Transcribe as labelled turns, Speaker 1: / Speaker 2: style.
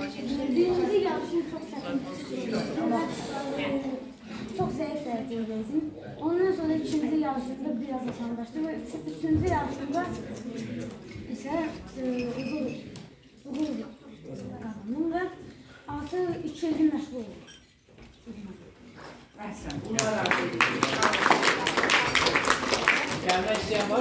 Speaker 1: Birinci yarışını çok çətin çok zayıf dərəcədəydim. Ondan sonra ikinci yarışında biraz asanlaşdı və üçüncü yarışında isə uğur qazandım və artıq 2 ildir məşğul oldum.
Speaker 2: Əhsən, bunlar artıq. Gəlmək istəyən var.